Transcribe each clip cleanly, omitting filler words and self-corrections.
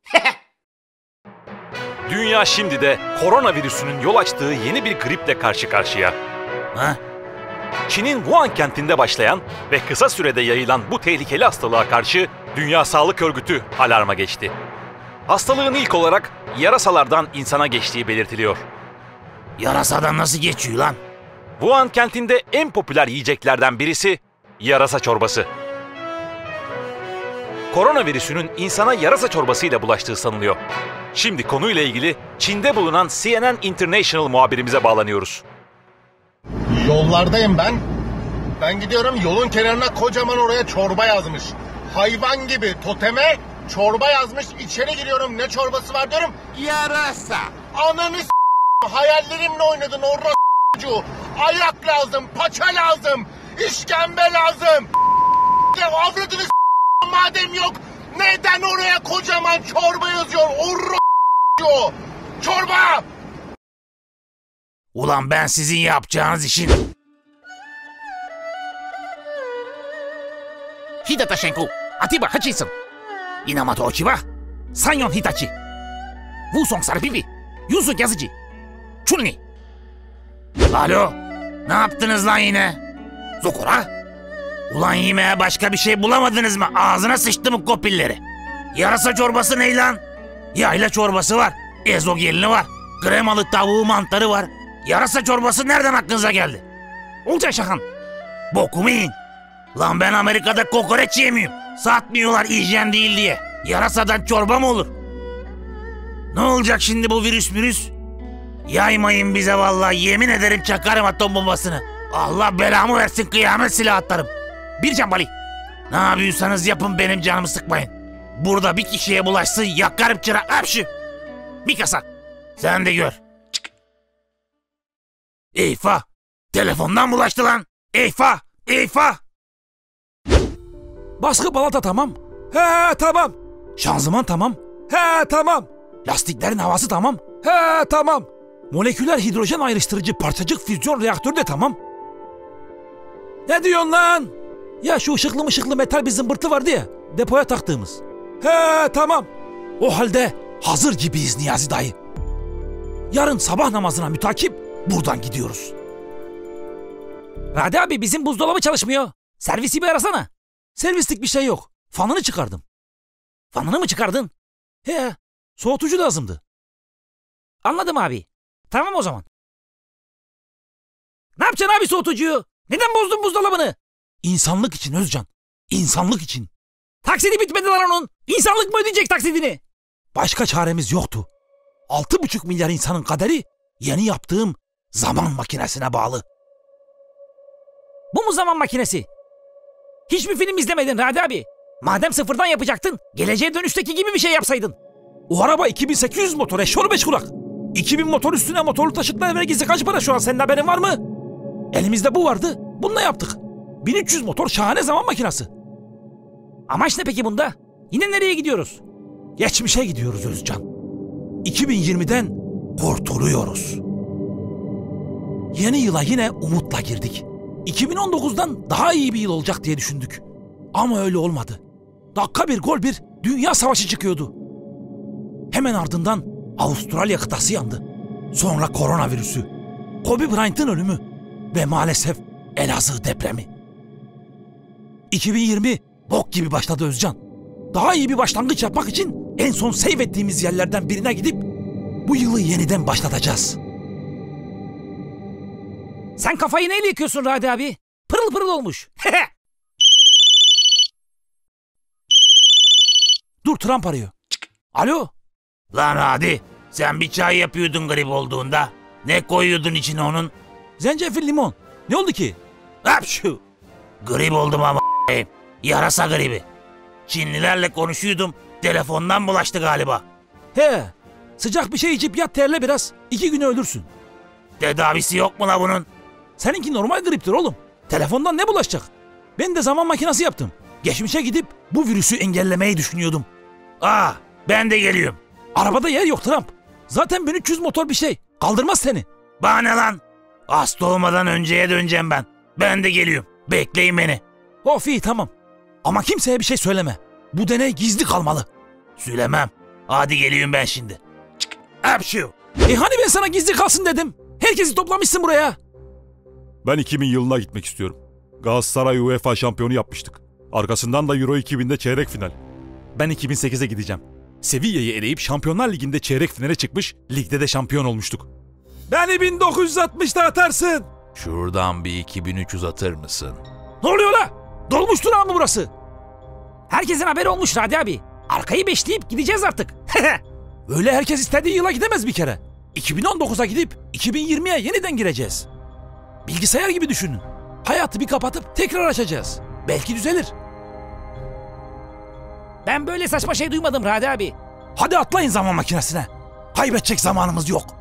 Dünya şimdi de koronavirüsünün yol açtığı yeni bir griple karşı karşıya. Ha? Çin'in Wuhan kentinde başlayan ve kısa sürede yayılan bu tehlikeli hastalığa karşı Dünya Sağlık Örgütü alarma geçti. Hastalığın ilk olarak yarasalardan insana geçtiği belirtiliyor. Yarasadan nasıl geçiyor lan? Wuhan kentinde en popüler yiyeceklerden birisi yarasa çorbası. Koronavirüsünün insana yarasa çorbasıyla bulaştığı sanılıyor. Şimdi konuyla ilgili Çin'de bulunan CNN International muhabirimize bağlanıyoruz. Yollardayım ben. Ben gidiyorum, yolun kenarına kocaman oraya çorba yazmış. Hayvan gibi toteme çorba yazmış. İçeri giriyorum, ne çorbası var diyorum. Yarasa. Ananı hayallerimle oynadın orası. Ayak lazım, paça lazım, işkembe lazım. Avradını madem yok, neden oraya kocaman çorba yazıyor orası? Çorba! Ulan ben sizin yapacağınız işin... Hidata Shenku, Atiba Hutchinson, Inamoto Ochiba, Sanyon Hitachi, Wusong Sarpipi, Yusu Yazıcı, Chunli. Alo, ne yaptınız lan yine? Zokora? Ulan yemeğe başka bir şey bulamadınız mı? Ağzına sıçtı mı kopilleri? Yarasa çorbası ne lan? Yayla çorbası var, ezogelini var, kremalı tavuğu mantarı var. Yarasa çorbası nereden aklınıza geldi? Olcay Şahan, bokumu yiyin. Lan ben Amerika'da kokoreç yemiyorum. Satmıyorlar hijyen değil diye. Yarasadan çorba mı olur? Ne olacak şimdi bu virüs? Yaymayın bize vallahi, yemin ederim çakarım atom bombasını. Allah belamı versin, kıyamet silahı atarım. Bir can Bali. Ne yapıyorsanız yapın, benim canımı sıkmayın. Burada bir kişiye bulaşsın yakarım çırak. Hapşı. Mikasa sen de gör. Çık. Eyfa. Telefondan bulaştı lan. Eyfa. Baskı balata tamam. He tamam. Şanzıman tamam. He tamam. Lastiklerin havası tamam. He tamam. Moleküler hidrojen ayrıştırıcı parçacık füzyon reaktörü de tamam. Ne diyorsun lan? Ya şu ışıklı metal bir zımbırtı vardı ya, depoya taktığımız. He tamam. O halde hazır gibiyiz Niyazi dayı. Yarın sabah namazına mütakip buradan gidiyoruz. Radi abi, bizim buzdolabı çalışmıyor. Servisi bir arasana. Servislik bir şey yok. Fanını çıkardım. Fanını mı çıkardın? He, soğutucu lazımdı. Anladım abi. Tamam o zaman. Ne yapacaksın abi soğutucuyu? Neden bozdun buzdolabını? İnsanlık için Özcan. İnsanlık için. Taksidi bitmedi lan onun. İnsanlık mı ödeyecek taksidini? Başka çaremiz yoktu. 6,5 milyar insanın kaderi yeni yaptığım zaman makinesine bağlı. Bu mu zaman makinesi? Hiçbir film izlemedin Radi abi. Madem sıfırdan yapacaktın, Geleceğe Dönüş'teki gibi bir şey yapsaydın. O araba 2800 motor eşşoğlu beş kulak. 2000 motor üstüne motorlu taşıtlar vergisi kaç para şu an, senin haberin var mı? Elimizde bu vardı, bununla yaptık. 1300 motor şahane zaman makinesi. Amaç ne peki bunda? Yine nereye gidiyoruz? Geçmişe gidiyoruz Özcan. 2020'den kurtuluyoruz. Yeni yıla yine umutla girdik. 2019'dan daha iyi bir yıl olacak diye düşündük. Ama öyle olmadı. Dakika bir gol bir dünya savaşı çıkıyordu. Hemen ardından Avustralya kıtası yandı. Sonra koronavirüsü, Kobe Bryant'ın ölümü ve maalesef Elazığ depremi. 2020 bok gibi başladı Özcan. Daha iyi bir başlangıç yapmak için en son save ettiğimiz yerlerden birine gidip bu yılı yeniden başlatacağız. Sen kafayı neyle yıkıyorsun Radi abi? Pırıl pırıl olmuş. Dur, Trump arıyor. Alo? Lan hadi, sen bir çay yapıyordun grip olduğunda. Ne koyuyordun içine onun? Zencefil limon. Ne oldu ki? Hapşu. Grip oldum ama yarasa gribi. Çinlilerle konuşuyordum, telefondan bulaştı galiba. He, sıcak bir şey içip yat, terle biraz. 2 güne ölürsün. Tedavisi yok mu la bunun? Seninki normal griptir oğlum. Telefondan ne bulaşacak? Ben de zaman makinesi yaptım. Geçmişe gidip bu virüsü engellemeyi düşünüyordum. Ben de geliyorum. Arabada yer yok Trump. Zaten 1300 motor bir şey. Kaldırmaz seni. Bana ne lan? Hasta olmadan önceye döneceğim ben. Ben de geliyorum. Bekleyin beni. Of iyi, tamam. Ama kimseye bir şey söyleme. Bu deney gizli kalmalı. Söylemem. Hadi geliyorum ben şimdi. Çık. Hapşu. Hani ben sana gizli kalsın dedim. Herkesi toplamışsın buraya. Ben 2000 yılına gitmek istiyorum. Galatasaray UEFA şampiyonu yapmıştık. Arkasından da Euro 2000'de çeyrek final. Ben 2008'e gideceğim. Sevilla'yı eleyip Şampiyonlar Ligi'nde çeyrek finale çıkmış, ligde de şampiyon olmuştuk. Beni 1960'da atarsın. Şuradan bir 2300 atır mısın? Ne oluyor la? Dolmuş durağı mı burası? Herkesin haberi olmuş Radi abi. Arkayı beşleyip gideceğiz artık. Öyle herkes istediği yıla gidemez bir kere. 2019'a gidip 2020'ye yeniden gireceğiz. Bilgisayar gibi düşünün. Hayatı bir kapatıp tekrar açacağız. Belki düzelir. Ben böyle saçma şey duymadım Radi abi. Hadi atlayın zaman makinesine. Kaybedecek zamanımız yok.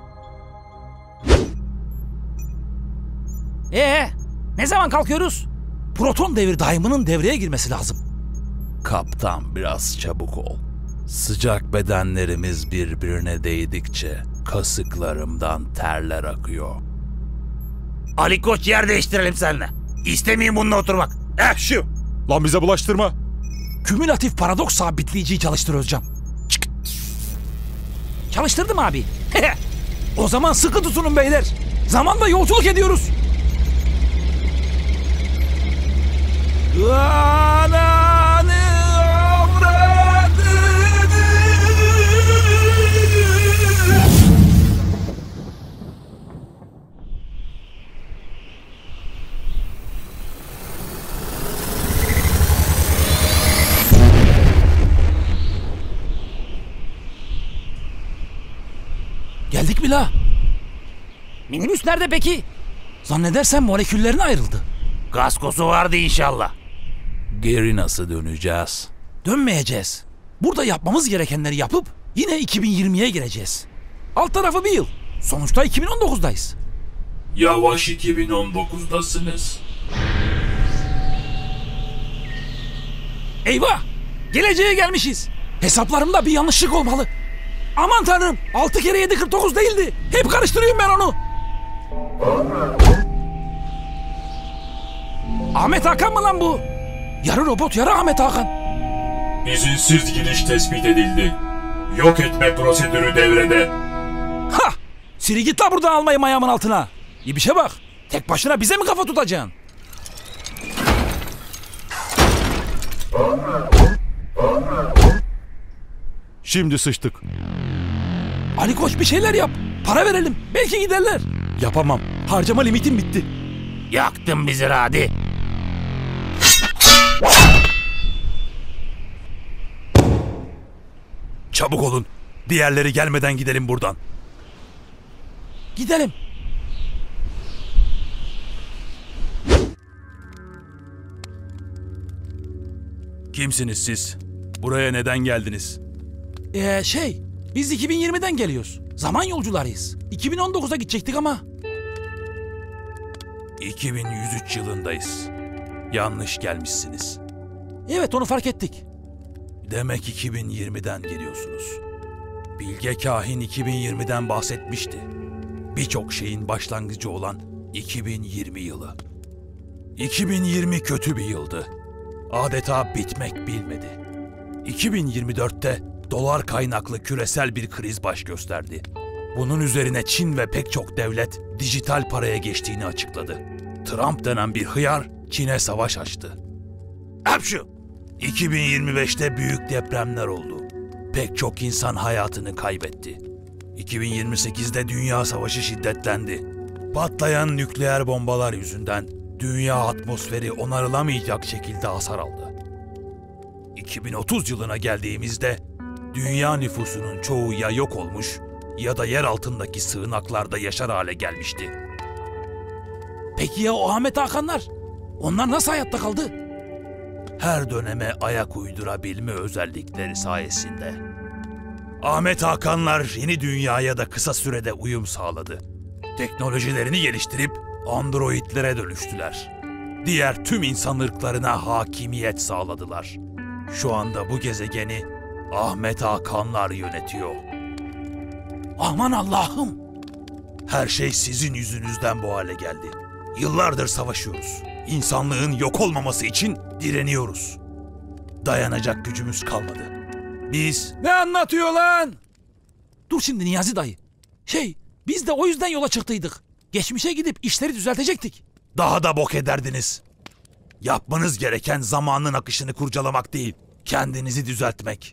Ne zaman kalkıyoruz? Proton devir daiminin devreye girmesi lazım. Kaptan biraz çabuk ol. Sıcak bedenlerimiz birbirine değdikçe kasıklarımdan terler akıyor. Ali Koç yer değiştirelim seninle. İstemeyeyim bununla oturmak. Şu. Lan bize bulaştırma. Kümülatif paradoks sabitleyiciyi çalıştır Özcan. Çık. Çalıştırdım abi. O zaman sıkı tutunun beyler. Zamanla yolculuk ediyoruz. Ananı avradını. Geldik mi la? Minibüs nerede peki? Zannedersem moleküllerine ayrıldı. Kaskosu vardı inşallah. Geri nasıl döneceğiz? Dönmeyeceğiz. Burada yapmamız gerekenleri yapıp yine 2020'ye gireceğiz. Alt tarafı bir yıl. Sonuçta 2019'dayız. Yavaş 2019'dasınız. Eyvah! Geleceğe gelmişiz. Hesaplarımda bir yanlışlık olmalı. Aman tanrım! 6 kere 7 49 değildi. Hep karıştırıyorum ben onu. Ahmet Hakan mı lan bu? Yarı robot yarı Ahmet Hakan. İzinsiz giriş tespit edildi. Yok etme prosedürü devrede. Ha! Siri git la buradan almayayım ayağımın altına. İyi bir şey bak. Tek başına bize mi kafa tutacaksın? Şimdi sıçtık. Ali Koç bir şeyler yap. Para verelim. Belki giderler. Yapamam. Harcama limitim bitti. Yaktın bizi Radi. Çabuk olun. Diğerleri gelmeden gidelim buradan. Gidelim. Kimsiniz siz? Buraya neden geldiniz? Biz 2020'den geliyoruz. Zaman yolcularıyız. 2019'a gidecektik ama. 2103 yılındayız. Yanlış gelmişsiniz. Evet onu fark ettik. Demek 2020'den geliyorsunuz. Bilge Kahin 2020'den bahsetmişti. Birçok şeyin başlangıcı olan 2020 yılı. 2020 kötü bir yıldı. Adeta bitmek bilmedi. 2024'te dolar kaynaklı küresel bir kriz baş gösterdi. Bunun üzerine Çin ve pek çok devlet dijital paraya geçtiğini açıkladı. Trump denen bir hıyar Çin'e savaş açtı. Hapşu! 2025'te büyük depremler oldu. Pek çok insan hayatını kaybetti. 2028'de dünya savaşı şiddetlendi. Patlayan nükleer bombalar yüzünden dünya atmosferi onarılamayacak şekilde hasar aldı. 2030 yılına geldiğimizde dünya nüfusunun çoğu ya yok olmuş ya da yer altındaki sığınaklarda yaşar hale gelmişti. Peki ya o Ahmet Hakanlar? Onlar nasıl hayatta kaldı? Her döneme ayak uydurabilme özellikleri sayesinde. Ahmet Hakanlar yeni dünyaya da kısa sürede uyum sağladı. Teknolojilerini geliştirip androidlere dönüştüler. Diğer tüm insan ırklarına hakimiyet sağladılar. Şu anda bu gezegeni Ahmet Hakanlar yönetiyor. Aman Allah'ım! Her şey sizin yüzünüzden bu hale geldi. Yıllardır savaşıyoruz. İnsanlığın yok olmaması için direniyoruz. Dayanacak gücümüz kalmadı. Biz Ne anlatıyor lan? Dur şimdi Niyazi dayı. Biz de o yüzden yola çıktıydık. Geçmişe gidip işleri düzeltecektik. daha da bok ederdiniz. Yapmanız gereken zamanın akışını kurcalamak değil, kendinizi düzeltmek.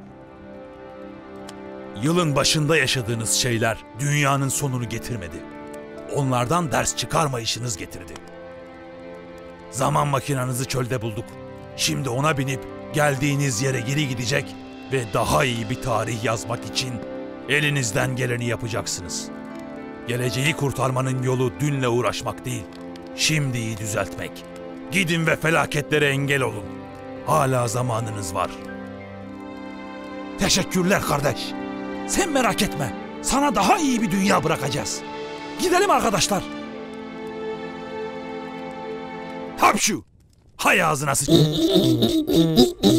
Yılın başında yaşadığınız şeyler dünyanın sonunu getirmedi. Onlardan ders çıkarmayışınız getirdi. Zaman makinanızı çölde bulduk. Şimdi ona binip geldiğiniz yere geri gidecek ve daha iyi bir tarih yazmak için elinizden geleni yapacaksınız. Geleceği kurtarmanın yolu dünle uğraşmak değil, şimdiyi düzeltmek. Gidin ve felaketlere engel olun. Hala zamanınız var. Teşekkürler kardeş. Sen merak etme. Sana daha iyi bir dünya bırakacağız. Gidelim arkadaşlar. Hapşu! Hay ağzına sıçayım.